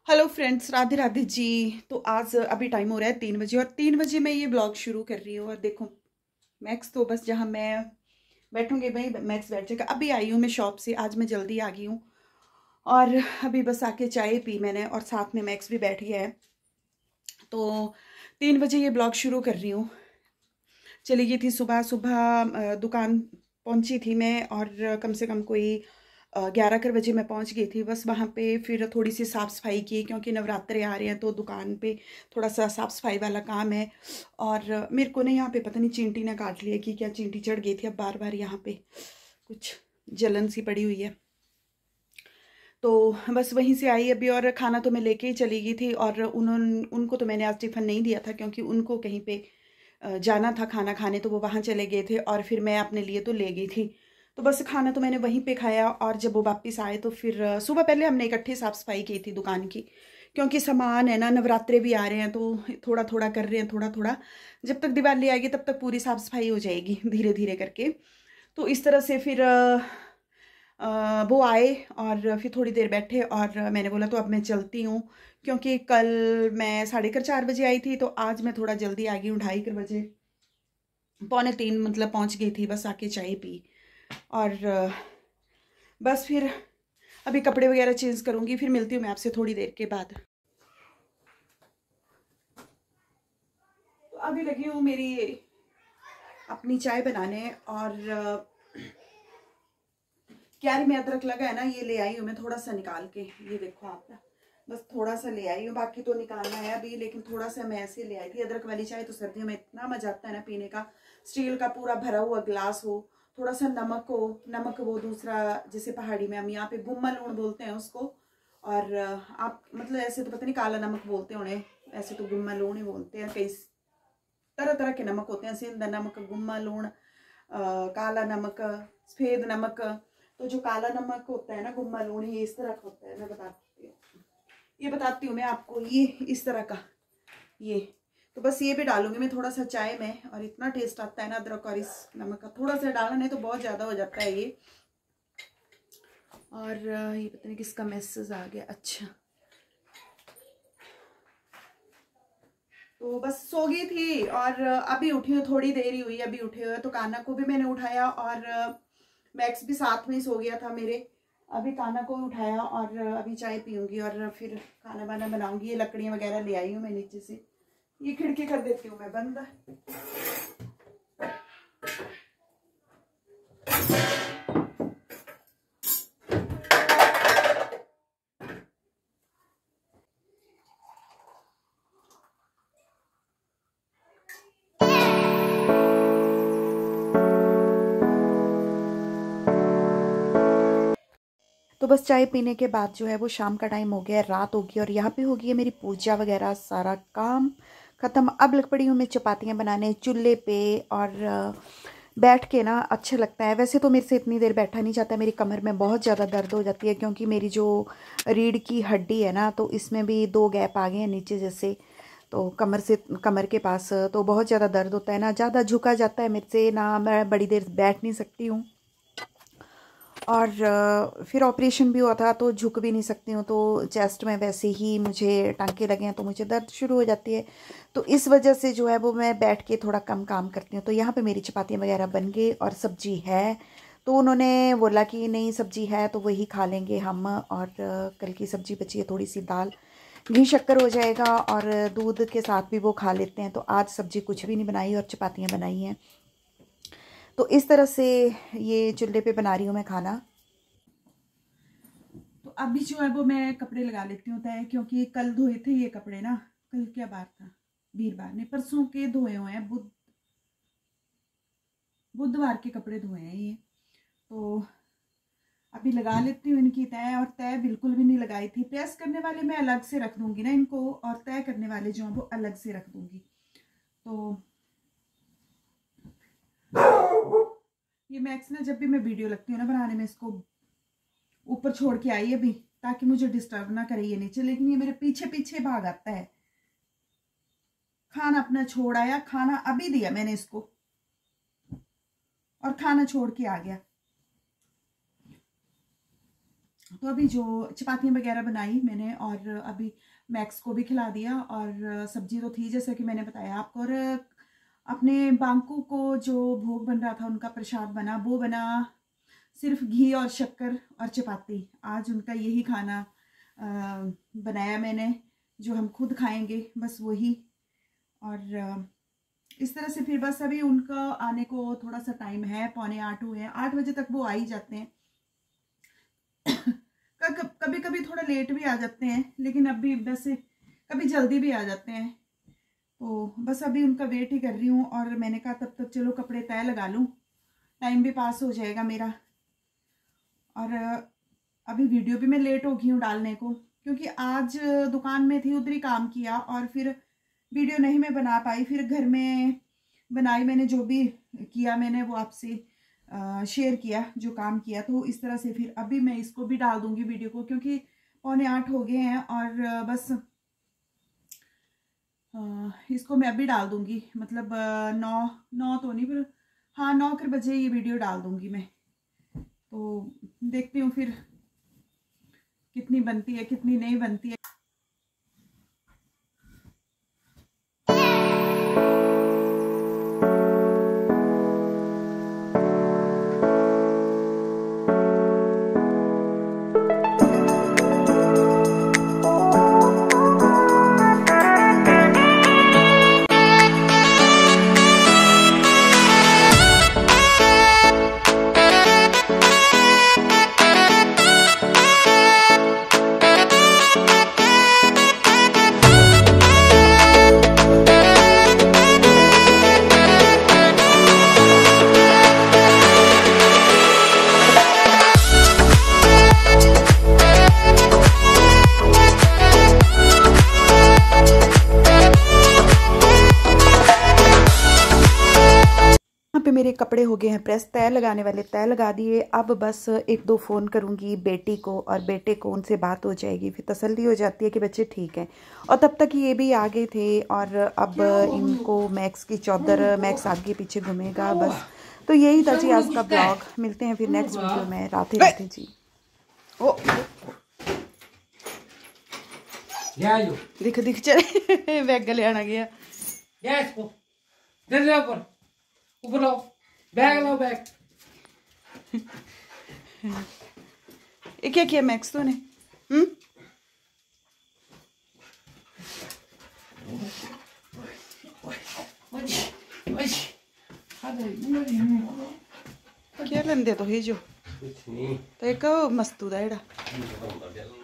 Hello friends, Radhe Radhe ji. तो आज अभी टाइम हो रहा है 3 बजे और 3 बजे मैं ये ब्लॉग शुरू कर रही हूँ। और देखो मैक्स तो बस जहाँ मैं बैठूंगी भाई मैक्स बैठ जाएगा। अभी आई हूँ मैं शॉप से, आज मैं जल्दी आ गई हूँ और अभी बस आके चाय पी मैंने और साथ में मैक्स भी बैठ गया है। तो 3 बजे ये ब्लॉग शुरू कर रही हूँ। चली गई थी सुबह सुबह दुकान पहुंची थी मैं और कम से कम कोई 11 बजे मैं पहुंच गई थी। बस वहाँ पे फिर थोड़ी सी साफ़ सफाई की क्योंकि नवरात्रे आ रहे हैं तो दुकान पे थोड़ा सा साफ़ सफाई वाला काम है। और मेरे को ना यहाँ पे पता नहीं चींटी ने काट लिया कि क्या, चींटी चढ़ गई थी। अब बार बार यहाँ पे कुछ जलन सी पड़ी हुई है। तो बस वहीं से आई अभी और खाना तो मैं लेके ही चली गई थी। और उनको तो मैंने आज टिफ़िन नहीं दिया था क्योंकि उनको कहीं पे जाना था खाना खाने, तो वो वहाँ चले गए थे और फिर मैं अपने लिए तो ले गई थी। तो बस खाना तो मैंने वहीं पे खाया और जब वो वापस आए तो फिर सुबह पहले हमने इकट्ठी साफ़ सफाई की थी दुकान की, क्योंकि सामान है ना, नवरात्रे भी आ रहे हैं तो थोड़ा थोड़ा कर रहे हैं, थोड़ा थोड़ा। जब तक दिवाली आएगी तब तक पूरी साफ़ सफाई हो जाएगी धीरे धीरे करके। तो इस तरह से फिर वो आए और फिर थोड़ी देर बैठे और मैंने बोला तो अब मैं चलती हूँ, क्योंकि कल मैं 4:30 बजे आई थी तो आज मैं थोड़ा जल्दी आ गई हूँ। 2:30 बजे, पौने 3 मतलब पहुँच गई थी। बस आके चाय पी और बस फिर अभी कपड़े वगैरह चेंज करूँगी, फिर मिलती हूँ मैं आपसे थोड़ी देर के बाद। तो अभी लगी हूँ मेरी अपनी चाय बनाने और क्यारी में अदरक लगा है ना, ये ले आई हूँ मैं थोड़ा सा निकाल के। ये देखो आप, बस थोड़ा सा ले आई हूँ, बाकी तो निकालना है अभी, लेकिन थोड़ा सा मैं ऐसे ले आई थी। अदरक वाली चाय तो सर्दियों में इतना मजा आता है ना पीने का। स्टील का पूरा भरा हुआ ग्लास हो, थोड़ा सा नमक हो, नमक वो दूसरा जैसे पहाड़ी में हम यहाँ पे गुम्मा लूण बोलते हैं उसको। और आप मतलब ऐसे तो पता नहीं काला नमक बोलते होने, ऐसे तो गुम्मा लूण ही बोलते हैं। कई तरह तरह के नमक होते हैं, सिंध नमक, गुम्मा लूण, काला नमक, सफेद नमक। तो जो काला नमक होता है ना, गुम्मा लूण, ये इस तरह का होता है। मैं बताती हूँ, ये बताती हूँ मैं आपको, ये इस तरह का ये। तो बस ये भी डालूंगी मैं थोड़ा सा चाय में और इतना टेस्ट आता है ना अदरक और इस नमक का। थोड़ा सा डालना, नहीं तो बहुत ज़्यादा हो जाता है ये। और ये पता नहीं किसका मैसेज आ गया। अच्छा, तो बस सो गई थी और अभी उठी हूँ, थोड़ी देर ही हुई अभी उठे हुए। तो कान्हा को भी मैंने उठाया और मैक्स भी साथ में ही सो गया था मेरे। अभी कान्हा को उठाया और अभी चाय पीऊंगी और फिर खाना वाना बनाऊंगी। ये लकड़ियाँ वगैरह ले आई हूँ मैं नीचे से। ये खिड़की कर देती हूँ मैं बंद। तो बस चाय पीने के बाद जो है वो शाम का टाइम हो गया है, रात होगी और यहाँ पे होगी है मेरी पूजा वगैरह, सारा काम ख़त्म। अब लग पड़ी हूँ मैं चपातियाँ बनाने चूल्हे पे। और बैठ के ना अच्छा लगता है। वैसे तो मेरे से इतनी देर बैठा नहीं जाता, मेरी कमर में बहुत ज़्यादा दर्द हो जाती है क्योंकि मेरी जो रीढ़ की हड्डी है ना, तो इसमें भी 2 गैप आ गए हैं नीचे जैसे। तो कमर से, कमर के पास तो बहुत ज़्यादा दर्द होता है ना, ज़्यादा झुका जाता है मेरे से ना, मैं बड़ी देर बैठ नहीं सकती हूँ। और फिर ऑपरेशन भी हुआ था तो झुक भी नहीं सकती हूँ, तो चेस्ट में वैसे ही मुझे टांके लगे हैं तो मुझे दर्द शुरू हो जाती है। तो इस वजह से जो है वो मैं बैठ के थोड़ा कम काम करती हूँ। तो यहाँ पे मेरी चपातियाँ वगैरह बन गई और सब्जी है। तो उन्होंने बोला कि नहीं सब्जी है तो वही खा लेंगे हम। और कल की सब्जी बची है, थोड़ी सी दाल, घी शक्कर हो जाएगा और दूध के साथ भी वो खा लेते हैं। तो आज सब्जी कुछ भी नहीं बनाई और चपातियाँ बनाई हैं। तो इस तरह से ये चूल्हे पे बना रही हूँ मैं खाना। तो अभी जो है वो मैं कपड़े लगा लेती हूँ तय, क्योंकि कल धोए थे ये कपड़े ना। कल क्या बार था, वीरवार ने, परसों के धोए हुए हैं, बुधवार के कपड़े धोए हैं ये। तो अभी लगा लेती हूँ इनकी तय। और तय बिल्कुल भी नहीं लगाई थी। प्रेस करने वाले मैं अलग से रख दूंगी ना इनको, और तय करने वाले जो है वो अलग से रख दूंगी। तो ये मैक्स ना, जब भी मैं वीडियो लगती हूँ ना बनाने में, इसको ऊपर छोड़ के आई अभी ताकि मुझे डिस्टर्ब ना करे ये नीचे, लेकिन ये मेरे पीछे पीछे भाग आता है। खाना अपना छोड़ आया, खाना अभी दिया मैंने इसको और खाना छोड़ के आ गया। तो अभी जो चपातियाँ वगैरह बनाई मैंने, और अभी मैक्स को भी खिला दिया, और सब्जी तो थी जैसा कि मैंने बताया आपको। और अपने बांकू को जो भोग बन रहा था, उनका प्रसाद बना, वो बना सिर्फ घी और शक्कर और चपाती। आज उनका यही खाना बनाया मैंने, जो हम खुद खाएंगे, बस वही। और इस तरह से फिर बस अभी उनका आने को थोड़ा सा टाइम है, 7:45 हुए हैं, 8 बजे तक वो आ ही जाते हैं। कभी कभी थोड़ा लेट भी आ जाते हैं, लेकिन अभी वैसे कभी जल्दी भी आ जाते हैं। तो बस अभी उनका वेट ही कर रही हूँ। और मैंने कहा तब तक चलो कपड़े तय लगा लूँ, टाइम भी पास हो जाएगा मेरा। और अभी वीडियो भी मैं लेट हो गई हूँ डालने को, क्योंकि आज दुकान में थी, उधर ही काम किया, और फिर वीडियो नहीं मैं बना पाई। फिर घर में बनाई मैंने, जो भी किया मैंने वो आपसे शेयर किया, जो काम किया। तो इस तरह से फिर अभी मैं इसको भी डाल दूंगी वीडियो को, क्योंकि 7:45 हो गए हैं। और बस इसको मैं अभी डाल दूंगी, मतलब 9 तो नहीं, पर हाँ 9 बजे ये वीडियो डाल दूंगी मैं। तो देखती हूँ फिर कितनी बनती है, कितनी नहीं बनती है। पे मेरे कपड़े हो गए हैं प्रेस, तय लगाने वाले तय लगा दिए। अब बस 1-2 फ़ोन करूँगी बेटी को और बेटे को, उनसे बात हो जाएगी, फिर तसल्ली हो जाती है कि बच्चे ठीक हैं। और तब तक ये भी आ गए थे, और अब इनको मैक्स की चौधर, मैक्स आगे पीछे घूमेगा बस। तो यही था जी आज का ब्लॉग। मिलते हैं फिर नेक्स्ट वीडियो में। राधे राधे जी। ओ दिख चले बैग गले आना गया। ऊपर लो बैग। ये क्या किया मैक्स तूने? क्या लेंदे तो ही जो तो एक मस्तू दा जेड़ा